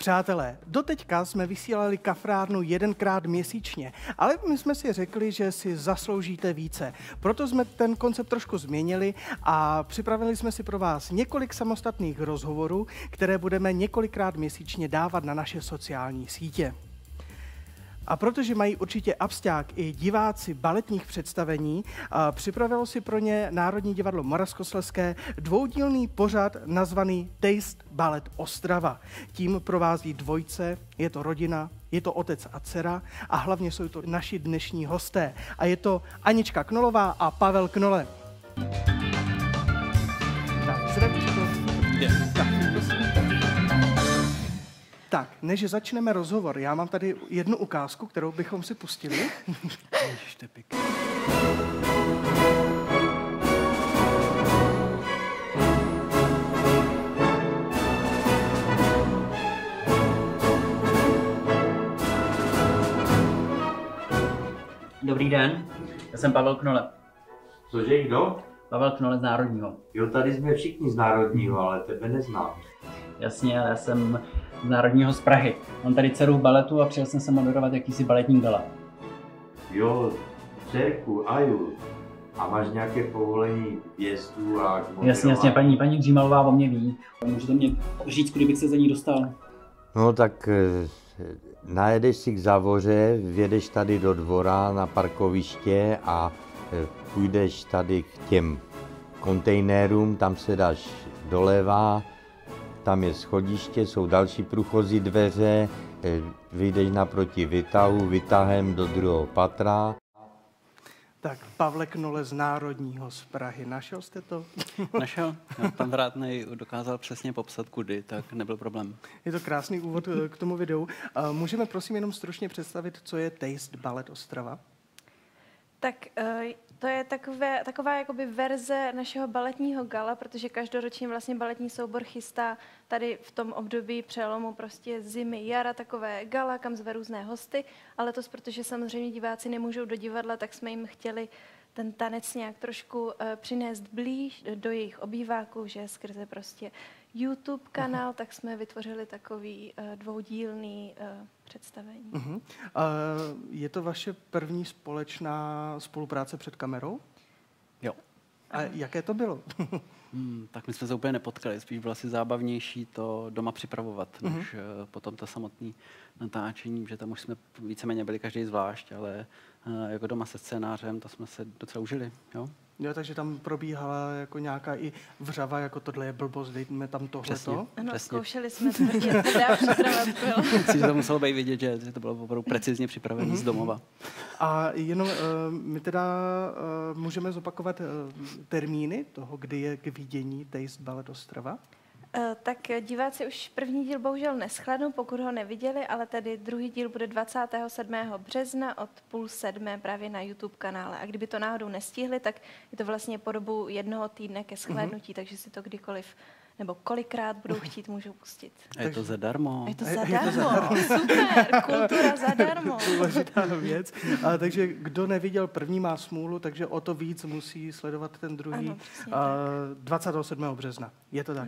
Přátelé, doteďka jsme vysílali kafrárnu 1krát měsíčně, ale my jsme si řekli, že si zasloužíte více. Proto jsme ten koncept trošku změnili a připravili jsme si pro vás několik samostatných rozhovorů, které budeme několikrát měsíčně dávat na naše sociální sítě. A protože mají určitě absťák i diváci baletních představení, připravilo si pro ně Národní divadlo Moravskoslezské dvoudílný pořad nazvaný Taste Ballet Ostrava. Tím provází dvojce, je to rodina, je to otec a dcera a hlavně jsou to naši dnešní hosté. A je to Anička Knolová a Pavel Knole. Tak, zdravíčko. Tak, než začneme rozhovor, já mám tady jednu ukázku, kterou bychom si pustili. Dobrý den, já jsem Pavel Knole. Cože, kdo? Pavel Knole z Národního. Jo, tady jsme všichni z Národního, ale tebe neznám. Jasně, já jsem z Národního z Prahy. Mám tady dceru v baletu a přijel jsem se moderovat jakýsi baletní gala. Jo, dcerku, Aju. A máš nějaké povolení vjezdu a moderování? Jasně, paní Dřímalová o mě ví. Můžete mě říct, kudy bych se za ní dostal? No tak najedeš si k Zavoře, vjedeš tady do dvora na parkoviště a půjdeš tady k těm kontejnerům, tam se dáš doleva, tam je schodiště, jsou další průchozí dveře, vyjdeš naproti vytahem do druhého patra. Tak, Pavle Knole z Národního z Prahy, našel jste to? Našel. Pan Vrátnej dokázal přesně popsat kudy, tak nebyl problém. Je to krásný úvod k tomu videu. Můžeme prosím jenom stručně představit, co je Taste Ballet Ostrava? Tak to je taková jakoby verze našeho baletního gala, protože každoročně vlastně baletní soubor chystá tady v tom období přelomu prostě zimy, jara takové gala, kam zve různé hosty, ale letos, protože samozřejmě diváci nemůžou do divadla, tak jsme jim chtěli ten tanec nějak trošku přinést blíž do jejich obýváků, že skrze prostě YouTube kanál, tak jsme vytvořili takový dvoudílný představení. Je to vaše první společná spolupráce před kamerou? Jo. A jaké to bylo? Tak my jsme se úplně nepotkali, spíš bylo asi zábavnější to doma připravovat, než potom to samotné natáčení, že tam už jsme víceméně byli každý zvlášť, ale jako doma se scénářem, to jsme se docela užili, jo. Jo, takže tam probíhala jako nějaká i vřava, jako tohle je blbost, dejme tam tohleto. Ano, přesně. zkoušeli jsme tvrdě, tvrdá příprava byla. Myslím, že to muselo být vidět, že to bylo opravdu precizně připravené z domova. A jenom my teda můžeme zopakovat termíny toho, kdy je k vidění Taste Ballet Ostrava? Tak diváci už první díl bohužel neschlednou, pokud ho neviděli, ale tedy druhý díl bude 27. března od 6:30 právě na YouTube kanále. A kdyby to náhodou nestihli, tak je to vlastně po dobu 1 týdne ke shlédnutí, takže si to kdykoliv nebo kolikrát budou chtít, můžou pustit. A je to zadarmo. Je to zadarmo, super, kultura zadarmo. Důležitá věc. Takže kdo neviděl první, má smůlu, takže o to víc musí sledovat ten druhý. Ano, 27. března. Je to tak.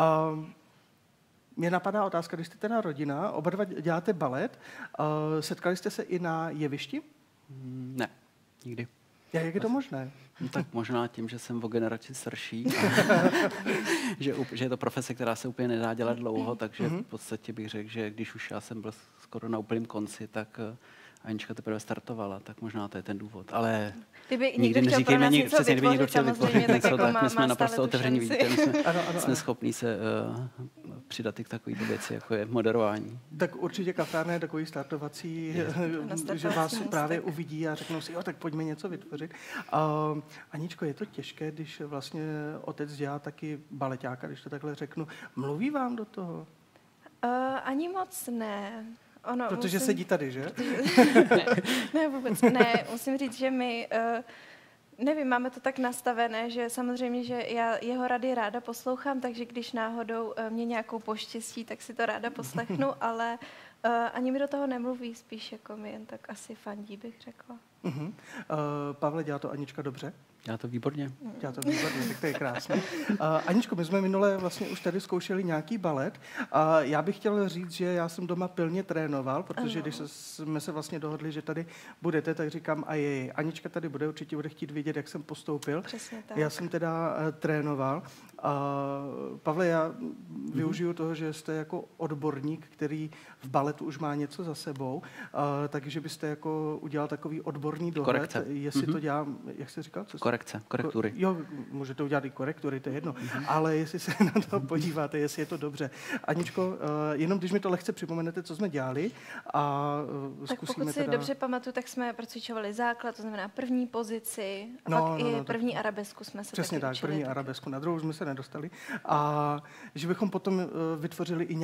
Mě napadá otázka, když jste teda rodina, oba dva děláte balet, setkali jste se i na jevišti? Ne, nikdy. Jak je to možné? No, tak možná tím, že jsem o generaci starší, že je to profese, která se úplně nedá dělat dlouho, takže v podstatě bych řekl, že když už já jsem byl skoro na úplném konci, tak Anička teprve startovala, tak možná to je ten důvod. Ale nikdy neříkejme, přesně kdyby někdo chtěl vytvořit něco, tak my jsme naprosto otevření, vidíte, my jsme schopní se přidat i k takovýto věci, jako je moderování. Tak určitě kafrárna je takový startovací, že vás právě uvidí a řeknou si, jo, tak pojďme něco vytvořit. Aničko, je to těžké, když vlastně otec dělá taky baleťáka, když to takhle řeknu. Mluví vám do toho? Ani moc ne. Protože sedí tady, že? Ne, vůbec ne. Musím říct, že my, nevím, máme to tak nastavené, že samozřejmě, že já jeho rady ráda poslouchám, takže když náhodou mě nějakou poštěstí, tak si to ráda poslechnu, ale ani mi do toho nemluví, spíš jako mi jen tak asi fandí, bych řekla. Pavle, dělá to Anička dobře? Já to výborně. Já to výborně, tak to je krásné. Aničko, my jsme minule vlastně už tady zkoušeli nějaký balet. Já bych chtěl říct, že já jsem doma pilně trénoval, protože když jsme se vlastně dohodli, že tady budete, tak říkám, a jej, Anička tady bude, určitě bude chtít vidět, jak jsem postoupil. Přesně tak. Já jsem teda trénoval. Pavle, já využiju toho, že jste jako odborník, který v baletu už má něco za sebou, takže byste jako udělal takový odborný dohled. Korekce. Jestli to dělám, jak jste říkal? Korektury. Jo, můžete udělat i korektury, to je jedno. Ale jestli se na to podíváte, jestli je to dobře. Aničko, jenom když mi to lehce připomenete, co jsme dělali a tak zkusíme pokud si teda... dobře pamatuju, tak jsme procvičovali základ, to znamená první pozici, a pak i první arabesku jsme se Přesně taky tak, učili. první arabesku, na druhou jsme se nedostali. A že bychom potom vytvořili i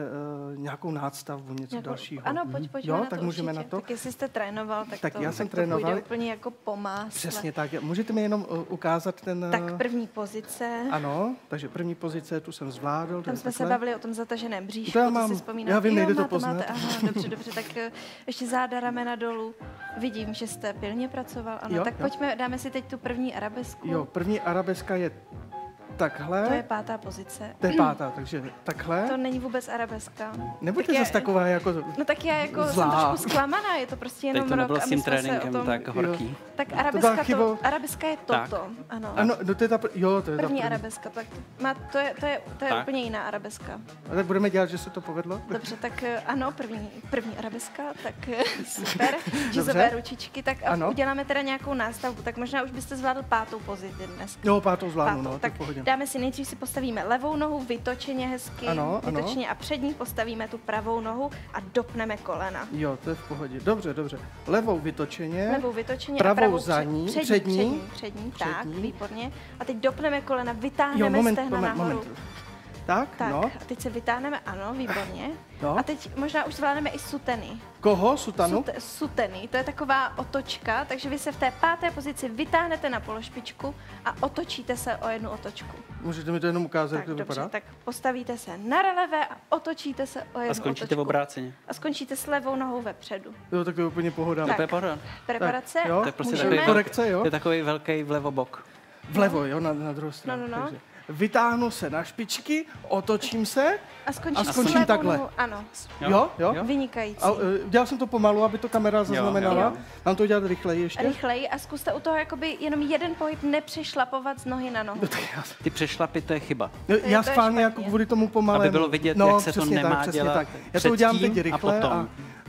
nějakou nástavbu, něco dalšího. Ano, pojďme Jo, na tak to můžeme určitě. na to. Tak jestli jste trénoval, tak já jsem to trénoval. půjde úplně jako po másle. Přesně tak. Můžete mi jenom ukázat ten... Tak první pozice. Ano, takže první pozice, tu jsem zvládl. Tam jsme se bavili o tom zataženém bříšku, To já to mám. si vzpomínám. Já vím, nejde to máte, poznat. Aha, dobře, tak ještě záda, ramena dolů. Vidím, že jste pilně pracoval. Ano, Jo, tak jo. pojďme, dáme si teď tu první arabesku. Jo, první arabeska je takhle. To je pátá pozice. To je pátá, takže takhle. To není vůbec arabeska. Nebuďte Tak zase taková jako... No tak já jako zlá. jsem trošku zklamaná, je to prostě jenom Teď to rok nebylo a s my tím jsme se o tréninkem tom... tak horký. Tak byla arabeska, chyba. arabeska je Tak. toto, ano. Ano, no to je ta... Jo, to je První ta arabeska, tak to je Tak. úplně jiná arabeska. A tak budeme dělat, že se to povedlo? Dobře, tak ano, první arabeska, tak super, Dobře. žizové ručičky, tak a Ano. uděláme teda nějakou nástavbu, tak možná už byste zvládl pátou pozici dnes. Jo, pátou zvládnu, no, to je tak v pohodě. dáme si nejdřív si postavíme levou nohu vytočeně hezky, Ano, ano. vytočeně a před ní postavíme tu pravou nohu a dopneme kolena. Jo, to je v pohodě. Dobře. Levou vytočeně. Levou vytočeně pravou a pravou za ní, přední, přední. tak, výborně. A teď dopneme kolena, vytáhneme Jo, moment. nahoru. Tak, Tak, no. a teď se vytáhneme, ano, výborně. No. A teď možná už zvládneme i suteny. Koho? Sutanu? Suteny, to je taková otočka, takže vy se v té páté pozici vytáhnete na pološpičku a otočíte se o jednu otočku. Můžete mi to jenom ukázat, Tak jak to dobře, vypadá? tak postavíte se na levé a otočíte se o jednu A skončíte otočku. v obráceně. A skončíte s levou nohou vepředu. Jo, tak to je úplně pohoda. Tak. To je pohoda. Preparace, Tak, jo. To je prostě můžeme... takový, Korekce, jo? to je takový velký vlevobok. Vlevo, jo, na druhou stranu. No. Takže vytáhnu se na špičky, otočím se A skončím a skončím s levou takhle. nohou, ano, Jo. vynikající. A dělal jsem to pomalu, aby to kamera zaznamenala. jo. Mám to udělat rychleji ještě? Rychleji a zkuste u toho jakoby jenom jeden pohyb nepřešlapovat z nohy na nohu. Ty přešlapy, to je chyba. No, To je já schválně špatně. jako kvůli tomu pomalé. Aby bylo vidět, jak se to nemá přesně dělat tak. Já to udělám teď předtím a rychle potom.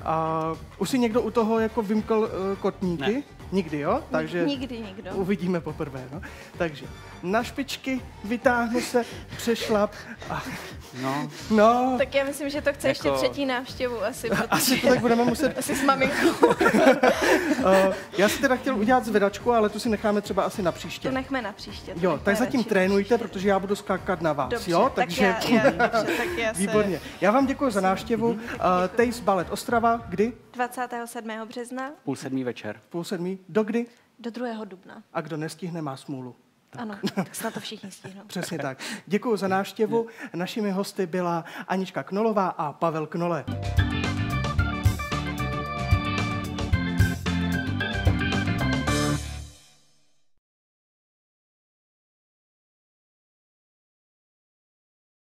a už si někdo u toho jako vymkl kotníky? Ne. Nikdy, jo? Takže Nikdy nikdo. uvidíme poprvé, no. Takže na špičky, vytáhnu se, přešlap a no. Tak já myslím, že to chce ještě Jako- třetí návštěvu asi, Asi protože to tak budeme muset. asi s maminkou. Já si teda chtěl udělat zvedačku, ale tu si necháme třeba asi na příště. To nechme na příště. to Jo, nechme tak zatím radši. trénujte, protože já budu skákat na vás, Dobře, jo? tak já dobře, tak já se Výborně. Já vám děkuji za návštěvu. Taste Ballet Ostrava, kdy? 27. března 6:30 večer. 6:30. Do kdy? do 2. dubna. A kdo nestihne, má smůlu. Ano, tak snad to všichni stihnou. Přesně tak. Děkuji za návštěvu. Našimi hosty byla Anička Knolová a Pavel Knole.